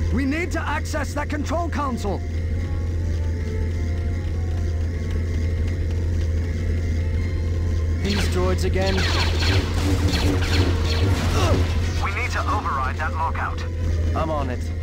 We need to access that control console. These droids again. We need to override that lockout. I'm on it.